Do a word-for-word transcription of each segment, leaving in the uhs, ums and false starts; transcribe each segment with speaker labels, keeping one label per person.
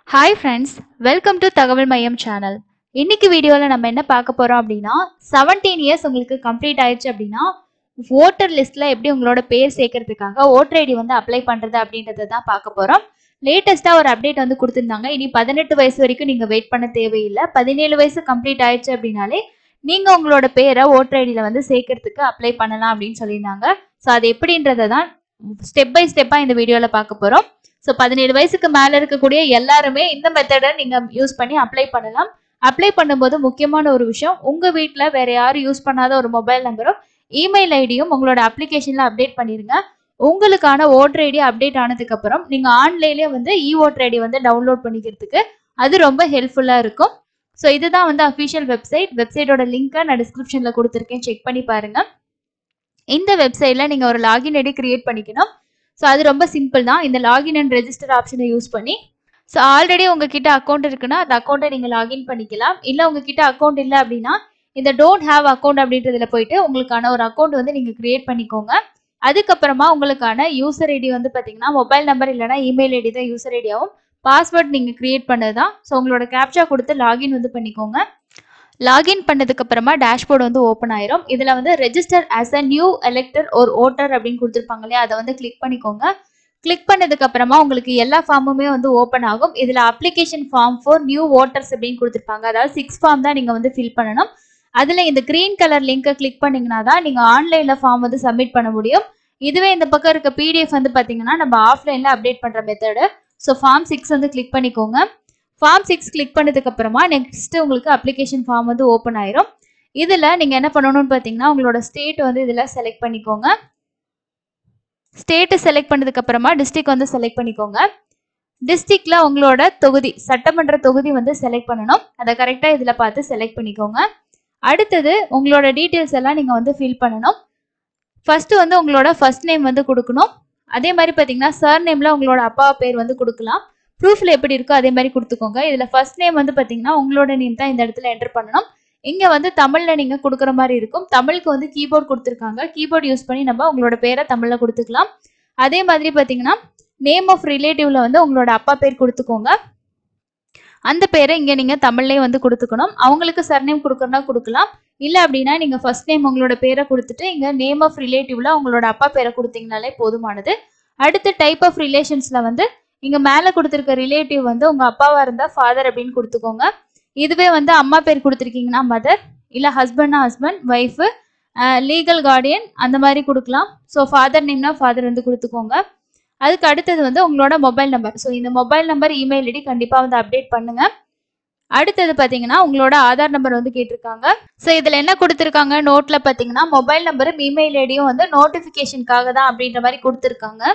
Speaker 1: Hi friends, welcome to Thagaval Maiyam channel. இன்னைக்கு வீடியோல நம்ம என்ன பார்க்க போறோம் அப்படின்னா seventeen years உங்களுக்கு கம்ப்ளீட் ஆயிடுச்சு அப்படின்னா voter listல எப்படி உங்களோட பேர் சேர்க்கிறதுக்காக voter ஐடி வந்து அப்ளை பண்றது அப்படின்றத தான் பார்க்க போறோம். லேட்டஸ்டா ஒரு அப்டேட் வந்து கொடுத்திருந்தாங்க. இனி பதினெட்டு வயசு வரைக்கும் நீங்க வெயிட் பண்ண தேவையில்லை. பதினேழு வயசு கம்ப்ளீட் ஆயிடுச்சு அப்படினாலே நீங்க உங்களோட பேரை voter ஐடில வந்து சேர்க்கிறதுக்கு அப்ளை பண்ணலாம் அப்படின்னு சொல்லிருந்தாங்க. சோ அது எப்படின்றத தான் ஸ்டெப் பை ஸ்டெப்பா இந்த வீடியோல பார்க்க போறோம். ஸோ பதினேழு வயசுக்கு மேலே இருக்கக்கூடிய எல்லாருமே இந்த மெத்தடை நீங்கள் யூஸ் பண்ணி அப்ளை பண்ணலாம். அப்ளை பண்ணும்போது முக்கியமான ஒரு விஷயம், உங்கள் வீட்டில் வேற யாரும் யூஸ் பண்ணாத ஒரு மொபைல் நம்பரும் இமெயில் ஐடியும் உங்களோட அப்ளிகேஷனில் அப்டேட் பண்ணிடுங்க. உங்களுக்கான ஓட்டர் ஐடி அப்டேட் ஆனதுக்கப்புறம் நீங்கள் ஆன்லைன்லேயே வந்து இ ஓட்டர் ஐடி வந்து டவுன்லோட் பண்ணிக்கிறதுக்கு அது ரொம்ப ஹெல்ப்ஃபுல்லாக இருக்கும். ஸோ இதுதான் வந்து அஃபிஷியல் வெப்சைட். வெப்சைட்டோட லிங்க்கை நான் டிஸ்கிரிப்ஷனில் கொடுத்துருக்கேன், செக் பண்ணி பாருங்கள். இந்த வெப்சைட்டில் நீங்கள் ஒரு லாகின் ஐடி கிரியேட் பண்ணிக்கணும். ஸோ அது ரொம்ப சிம்பிள் தான். இந்த லாகின் அண்ட் ரெஜிஸ்டர் ஆப்ஷனை யூஸ் பண்ணி ஸோ ஆல்ரெடி உங்ககிட்ட அக்கௌண்ட் இருக்குன்னா அந்த அக்கௌண்ட்டை நீங்கள் லாகின் பண்ணிக்கலாம். இல்லை உங்ககிட்ட அக்கௌண்ட் இல்லை அப்படின்னா இந்த டோன்ட் ஹேவ் அக்கௌண்ட் அப்படின்றதுல போயிட்டு உங்களுக்கான ஒரு அக்கௌண்ட் வந்து நீங்கள் கிரியேட் பண்ணிக்கோங்க. அதுக்கப்புறமா உங்களுக்கான யூசர் ஐடி வந்து பார்த்தீங்கன்னா மொபைல் நம்பர் இல்லைனா இமெயில் ஐடி தான் யூசர் ஐடியாகவும், பாஸ்வேர்ட் நீங்கள் கிரியேட் பண்ணது தான். ஸோ உங்களோட கேப்சா கொடுத்து லாகின் வந்து பண்ணிக்கோங்க. லாகின் பண்ணதுக்கு அப்புறமா டேஷ்போர்டு வந்து ஓப்பன் ஆயிரும். இதுல வந்து register as a new elector ஒரு ஓட்டர் அப்படின்னு கொடுத்துருப்பாங்க இல்லையா, அதை வந்து கிளிக் பண்ணிக்கோங்க. கிளிக் பண்ணதுக்கு அப்புறமா உங்களுக்கு எல்லா ஃபார்முமே வந்து ஓப்பன் ஆகும். இதுல application form for new voters அப்படின்னு கொடுத்துருப்பாங்க. அதாவது சிக்ஸ் ஃபார்ம் தான் நீங்க வந்து ஃபில் பண்ணணும். அதுல இந்த கிரீன் கலர் லிங்கை கிளிக் பண்ணீங்கன்னா தான் நீங்க ஆன்லைன்ல ஃபார்ம் வந்து சப்மிட் பண்ண முடியும். இதுவே இந்த பக்கம் இருக்க பிடிஎஃப் வந்து பாத்தீங்கன்னா நம்ம ஆஃப்லைன்ல அப்டேட் பண்ற மெத்தடு. ஸோ ஃபார்ம் சிக்ஸ் வந்து கிளிக் பண்ணிக்கோங்க. ஃபார்ம் சிக்ஸ் கிளிக் பண்ணதுக்கு அப்புறமா நெக்ஸ்ட் உங்களுக்கு அப்ளிகேஷன் ஃபார்ம் வந்து ஓப்பன் ஆயிரும். இதுல நீங்க என்ன பண்ணணும்னு பாத்தீங்கன்னா உங்களோட ஸ்டேட் வந்து இதுல செலக்ட் பண்ணிக்கோங்க. ஸ்டேட்டை செலக்ட் பண்ணதுக்கு அப்புறமா டிஸ்ட்ரிக்ட் வந்து செலக்ட் பண்ணிக்கோங்க. டிஸ்ட்ரிக்ட்ல உங்களோட தொகுதி, சட்டமன்ற தொகுதி வந்து செலக்ட் பண்ணணும். அதை கரெக்டா இதுல பார்த்து செலக்ட் பண்ணிக்கோங்க. அடுத்தது உங்களோட டீட்டெயில்ஸ் எல்லாம் நீங்க வந்து ஃபில் பண்ணணும். ஃபர்ஸ்ட் வந்து உங்களோட ஃபர்ஸ்ட் நேம் வந்து கொடுக்கணும். அதே மாதிரி பாத்தீங்கன்னா சர் நேம்ல உங்களோட அப்பா பேர் வந்து கொடுக்கலாம். ப்ரூஃப்ல எப்படி இருக்கோ அதே மாதிரி கொடுத்துக்கோங்க. இதுல ஃபர்ஸ்ட் நேம் வந்து பாத்தீங்கன்னா உங்களோட நேம் தான் இந்த இடத்துல என்டர் பண்ணணும். இங்க வந்து தமிழ்ல நீங்க கொடுக்குற மாதிரி இருக்கும். தமிழுக்கு வந்து கீபோர்ட் கொடுத்துருக்காங்க. கீபோர்ட் யூஸ் பண்ணி நம்ம உங்களோட பேரை தமிழ்ல கொடுத்துக்கலாம். அதே மாதிரி பாத்தீங்கன்னா நேம் ஆஃப் ரிலேட்டிவ்ல வந்து உங்களோட அப்பா பேர் கொடுத்துக்கோங்க. அந்த பேரை இங்க நீங்க தமிழ்லயே வந்து கொடுத்துக்கணும். அவங்களுக்கு சர்நேம் கொடுக்கறனா கொடுக்கலாம். இல்ல அப்படின்னா நீங்க ஃபர்ஸ்ட் நேம் உங்களோட பேரை கொடுத்துட்டு இங்க நேம் ஆஃப் ரிலேட்டிவ்ல உங்களோட அப்பா பேரை கொடுத்தீங்கனாலே போதுமானது. அடுத்து டைப் ஆஃப் ரிலேஷன்ஸ்ல வந்து இங்க மேல கொடுத்துருக்க ரிலேட்டிவ் வந்து உங்க அப்பாவா இருந்தா ஃபாதர் அப்படின்னு கொடுத்துக்கோங்க. இதுவே வந்து அம்மா பேர் கொடுத்துருக்கீங்கன்னா மதர், இல்ல ஹஸ்பண்ட்னா ஹஸ்பண்ட், ஒய்ஃப், லீகல் கார்டியன் அந்த மாதிரி கொடுக்கலாம். ஸோ ஃபாதர் நேம்னா ஃபாதர் வந்து கொடுத்துக்கோங்க. அதுக்கு அடுத்தது வந்து உங்களோட மொபைல் நம்பர். ஸோ இந்த மொபைல் நம்பர் இமெயில் ஐடி கண்டிப்பா வந்து அப்டேட் பண்ணுங்க. அடுத்தது பாத்தீங்கன்னா உங்களோட ஆதார் நம்பர் வந்து கேட்டிருக்காங்க. ஸோ இதுல என்ன கொடுத்துருக்காங்க நோட்ல பாத்தீங்கன்னா மொபைல் நம்பரும் இமெயில் ஐடியும் வந்து நோட்டிபிகேஷனுக்காக தான் அப்படின்ற மாதிரி கொடுத்துருக்காங்க.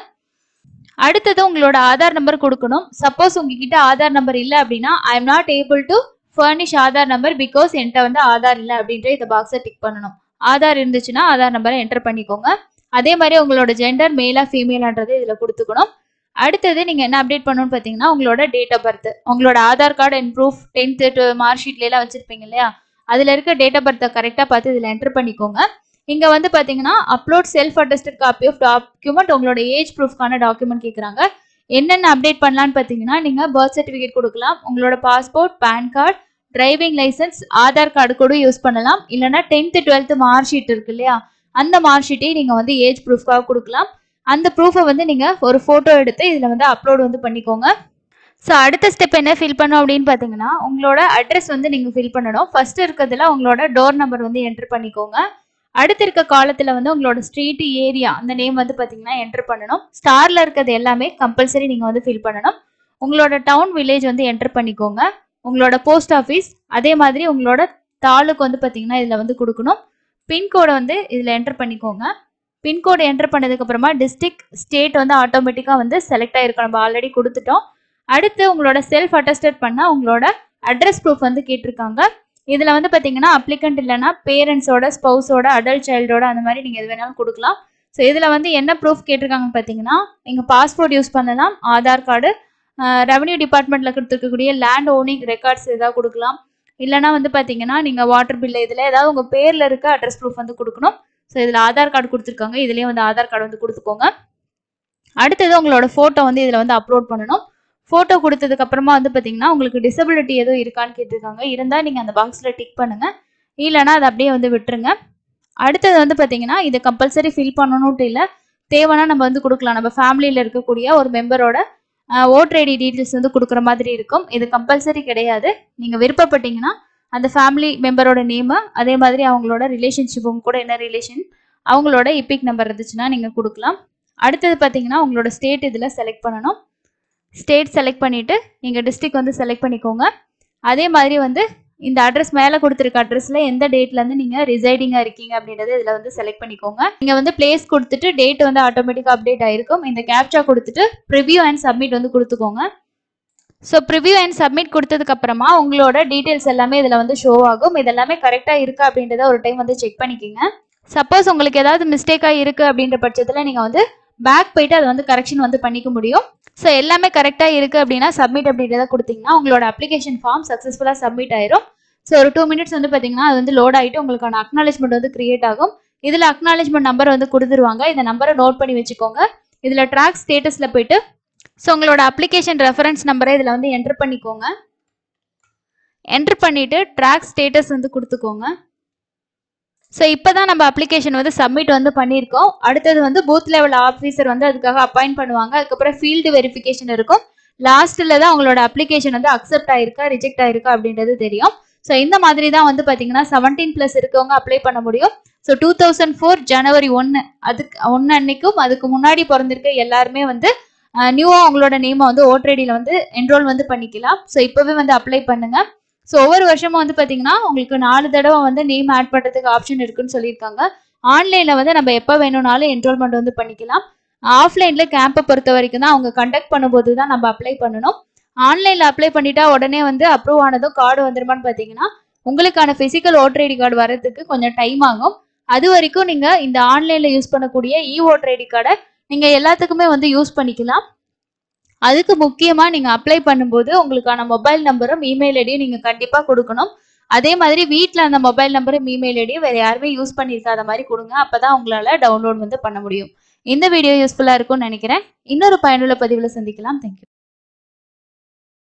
Speaker 1: அடுத்தது உங்களோட ஆதார் நம்பர் கொடுக்கணும். சப்போஸ் உங்ககிட்ட ஆதார் நம்பர் இல்லை அப்படின்னா I am not able to furnish Aadhaar number because என்கிட்ட வந்து ஆதார் இல்லை அப்படின்ற இந்த பாக்ஸை டிக் பண்ணணும். ஆதார் இருந்துச்சுன்னா ஆதார் நம்பரை என்டர் பண்ணிக்கோங்க. அதே மாதிரி உங்களோட ஜெண்டர் மேலா ஃபீமேலான்றது இதுல கொடுத்துக்கணும். அடுத்தது நீங்க என்ன அப்டேட் பண்ணணும்னு பாத்தீங்கன்னா உங்களோட டேட் ஆஃப் பர்த், உங்களோட Aadhaar card and proof, tenth mark ஷீட்ல எல்லாம் வச்சிருப்பீங்க இல்லையா, அதுல இருக்க டேட் ஆஃப் பர்த்தை கரெக்டா பார்த்து இதுல என்டர் பண்ணிக்கோங்க. இங்க வந்து பாத்தீங்கன்னா upload self attested copy of document, உங்களோட ஏஜ் ப்ரூஃப்கான டாக்குமெண்ட் கேட்குறாங்க. என்னென்ன அப்டேட் பண்ணலான்னு பாத்தீங்கன்னா நீங்க பர்த் சர்டிஃபிகேட் கொடுக்கலாம், உங்களோட passport, PAN card, driving licence, Aadhaar card கூட யூஸ் பண்ணலாம். இல்லைன்னா டென்த் டுவெல்த் மார்க் ஷீட் இருக்கு இல்லையா, அந்த மார்க் ஷீட்டையும் நீங்க வந்து ஏஜ் ப்ரூஃப்காக கொடுக்கலாம். அந்த ப்ரூஃபை வந்து நீங்க ஒரு போட்டோ எடுத்து இதுல வந்து அப்லோட் வந்து பண்ணிக்கோங்க. ஸோ அடுத்த ஸ்டெப் என்ன ஃபில் பண்ணும் அப்படின்னு பார்த்தீங்கன்னா உங்களோட அட்ரஸ் வந்து நீங்கள் ஃபில் பண்ணணும். ஃபர்ஸ்ட் இருக்கிறதுல உங்களோட டோர் நம்பர் வந்து என்டர் பண்ணிக்கோங்க. அடுத்து இருக்க காலத்தில் வந்து உங்களோட ஸ்ட்ரீட், ஏரியா அந்த நேம் வந்து பார்த்தீங்கன்னா என்டர் பண்ணணும். ஸ்டாரில் இருக்கிறது எல்லாமே கம்பல்சரி நீங்கள் வந்து ஃபில் பண்ணணும். உங்களோட டவுன், வில்லேஜ் வந்து என்டர் பண்ணிக்கோங்க. உங்களோட போஸ்ட் ஆஃபீஸ், அதே மாதிரி உங்களோட தாலுக்கு வந்து பார்த்தீங்கன்னா இதில் வந்து கொடுக்கணும். பின்கோடை வந்து இதில் என்டர் பண்ணிக்கோங்க. பின்கோடு என்டர் பண்ணதுக்கு அப்புறமா டிஸ்ட்ரிக்ட், ஸ்டேட் வந்து ஆட்டோமேட்டிக்காக வந்து செலக்ட் ஆகிருக்கும், நம்ம ஆல்ரெடி கொடுத்துட்டோம். அடுத்து உங்களோட செல்ஃப் அட்டஸ்டட் பண்ண உங்களோட அட்ரஸ் ப்ரூஃப் வந்து கேட்டிருக்காங்க. இதில் வந்து பார்த்தீங்கன்னா அப்ளிகண்ட் இல்லைன்னா பேரண்ட்ஸோட, ஸ்பௌஸோட, அடல்ட் சைல்டோட அந்த மாதிரி நீங்கள் எது வேணாலும் கொடுக்கலாம். ஸோ இதில் வந்து என்ன ப்ரூஃப் கேட்டிருக்காங்கன்னு பார்த்தீங்கன்னா நீங்கள் பாஸ்போர்ட் யூஸ் பண்ணலாம், ஆதார் கார்டு, ரெவன்யூ டிபார்ட்மெண்ட்டில் கொடுத்துருக்கக்கூடிய லேண்ட் ஓனிங் ரெக்கார்ட்ஸ் ஏதாவது கொடுக்கலாம். இல்லைனா வந்து பார்த்தீங்கன்னா நீங்கள் வாட்டர் பில் இதில் ஏதாவது உங்கள் பேரில் இருக்க அட்ரஸ் ப்ரூஃப் வந்து கொடுக்கணும். ஸோ இதில் ஆதார் கார்டு கொடுத்துருக்காங்க, இதுலேயும் வந்து ஆதார் கார்டு வந்து கொடுத்துக்கோங்க. அடுத்தது உங்களோட ஃபோட்டோ வந்து இதில் வந்து அப்லோட் பண்ணணும். ஃபோட்டோ கொடுத்ததுக்கு அப்புறமா வந்து பார்த்தீங்கன்னா உங்களுக்கு டிசபிலிட்டி எதுவும் இருக்கான்னு கேட்டிருக்காங்க. இருந்தால் நீங்கள் அந்த பாக்ஸில் டிக் பண்ணுங்கள், இல்லைனா அதை அப்படியே வந்து விட்டுருங்க. அடுத்தது வந்து பார்த்தீங்கன்னா இது கம்பல்சரி ஃபில் பண்ணணும்ட்டு இல்லை, தேவைன்னா நம்ம வந்து கொடுக்கலாம். நம்ம ஃபேமிலியில் இருக்கக்கூடிய ஒரு மெம்பரோட ஓட்டர் ஐடி டீட்டெயில்ஸ் வந்து கொடுக்குற மாதிரி இருக்கும். இது கம்பல்சரி கிடையாது. நீங்கள் விருப்பப்பட்டீங்கன்னா அந்த ஃபேமிலி மெம்பரோட நேமு, அதே மாதிரி அவங்களோட ரிலேஷன்ஷிப், உங்க கூட என்ன ரிலேஷன், அவங்களோட இபிக் நம்பர் இருந்துச்சுன்னா நீங்கள் கொடுக்கலாம். அடுத்தது பார்த்தீங்கன்னா உங்களோட ஸ்டேட் இதில் செலக்ட் பண்ணணும். ஸ்டேட் செலக்ட் பண்ணிவிட்டு நீங்கள் டிஸ்ட்ரிக்ட் வந்து செலக்ட் பண்ணிக்கோங்க. அதே மாதிரி வந்து இந்த அட்ரஸ் மேலே கொடுத்துருக்க அட்ரஸில் எந்த டேட்லேருந்து நீங்கள் ரிசைடிங்காக இருக்கீங்க அப்படின்றத இதில் வந்து செலக்ட் பண்ணிக்கோங்க. நீங்கள் வந்து பிளேஸ் கொடுத்துட்டு டேட் வந்து ஆட்டோமேட்டிக்காக அப்டேட் ஆகிருக்கும். இந்த கேப்சா கொடுத்துட்டு ப்ரிவ்யூ அண்ட் சப்மிட் வந்து கொடுத்துக்கோங்க. ஸோ ப்ரிவ்யூ அண்ட் சப்மிட் கொடுத்ததுக்கப்புறமா உங்களோட டீட்டெயில்ஸ் எல்லாமே இதில் வந்து ஷோ ஆகும். இதெல்லாமே கரெக்டாக இருக்கா அப்படின்றத ஒரு டைம் வந்து செக் பண்ணிக்கோங்க. சப்போஸ் உங்களுக்கு ஏதாவது மிஸ்டேக்காக இருக்குது அப்படின்ற பட்சத்தில் நீங்கள் வந்து பேக் போயிட்டு அதை வந்து கரெக்ஷன் வந்து பண்ணிக்க முடியும். ஸோ எல்லாமே கரெக்டாக இருக்குது அப்படின்னா சப்மிட் அப்படின்றத கொடுத்தீங்கன்னா உங்களோட அப்ளிகேஷன் ஃபார்ம் சக்ஸஸ்ஃபுல்லாக சப்மிட் ஆயிரும். ஸோ ஒரு டூ மினிட்ஸ் வந்து பார்த்தீங்கன்னா அது வந்து லோட் ஆகிட்டு உங்களுக்கான அக்னாலேஜ்மெண்ட் வந்து கிரியேட் ஆகும். இதில் அக்னாலேஜ்மெண்ட் நம்பர் வந்து கொடுத்துருவாங்க. இந்த நம்பரை நோட் பண்ணி வச்சுக்கோங்க. இதில் ட்ராக் ஸ்டேட்டஸில் போயிட்டு ஸோ உங்களோட அப்ளிகேஷன் ரெஃபரன்ஸ் நம்பரை இதில் வந்து என்ட்ரு பண்ணிக்கோங்க. என்ட்ரு பண்ணிவிட்டு ட்ராக் ஸ்டேட்டஸ் வந்து கொடுத்துக்கோங்க. ஸோ இப்போ தான் நம்ம அப்ளிகேஷன் வந்து சப்மிட் வந்து பண்ணியிருக்கோம். அடுத்தது வந்து பூத் லெவல் ஆஃபீஸர் வந்து அதுக்காக அப்பாயிண்ட் பண்ணுவாங்க. அதுக்கப்புறம் ஃபீல்டு வெரிஃபிகேஷன் இருக்கும். லாஸ்ட்டில் தான் உங்களோட அப்ளிகேஷன் வந்து அக்செப்ட் ஆயிருக்கா ரிஜெக்ட் ஆயிருக்கா அப்படின்றது தெரியும். ஸோ இந்த மாதிரி தான் வந்து பார்த்தீங்கன்னா செவன்டீன் ப்ளஸ் இருக்கவங்க அப்ளை பண்ண முடியும். ஸோ டூ தௌசண்ட் ஃபோர் ஜனவரி ஒன்று அதுக்கு ஒன்று அன்னைக்கும் அதுக்கு முன்னாடி பிறந்திருக்க எல்லாருமே வந்து நியூவாக உங்களோட நேமை வந்து ஓட்டர் ஐடியில் வந்து என்ரோல் வந்து பண்ணிக்கலாம். ஸோ இப்போவே வந்து அப்ளை பண்ணுங்கள். ஸோ ஒவ்வொரு வருஷமும் வந்து பார்த்தீங்கன்னா உங்களுக்கு நாலு தடவை வந்து நேம் ஆட் பண்ணுறதுக்கு ஆப்ஷன் இருக்குன்னு சொல்லியிருக்காங்க. ஆன்லைனில் வந்து நம்ம எப்போ வேணும்னாலும் என்ரோல்மெண்ட் வந்து பண்ணிக்கலாம். ஆஃப்லைனில் கேம்பை பொறுத்த வரைக்கும் தான் அவங்க கண்டக்ட் பண்ணும்போது தான் நம்ம அப்ளை பண்ணணும். ஆன்லைனில் அப்ளை பண்ணிட்டா உடனே வந்து அப்ரூவ் ஆனதும் கார்டு வந்துருமான்னு பார்த்தீங்கன்னா உங்களுக்கான ஃபிசிக்கல் ஓட்டர் ஐடி கார்டு வரதுக்கு கொஞ்சம் டைம் ஆகும். அது வரைக்கும் நீங்கள் இந்த ஆன்லைனில் யூஸ் பண்ணக்கூடிய இ ஓட்டர் ஐடி கார்டை நீங்கள் எல்லாத்துக்குமே வந்து யூஸ் பண்ணிக்கலாம். அதுக்கு முக்கியமாக நீங்கள் அப்ளை பண்ணும்போது உங்களுக்கான மொபைல் நம்பரும் இமெயில் ஐடியும் நீங்கள் கண்டிப்பாக கொடுக்கணும். அதே மாதிரி வீட்டில் அந்த மொபைல் நம்பரும் இமெயில் ஐடியும் வேறு யாருமே யூஸ் பண்ணியிருக்காத மாதிரி கொடுங்க. அப்போ தான் உங்களால் டவுன்லோட் வந்து பண்ண முடியும். இந்த வீடியோ யூஸ்ஃபுல்லாக இருக்கும்னு நினைக்கிறேன். இன்னொரு பயனுள்ள பதிவில் சந்திக்கலாம். தேங்க்யூ.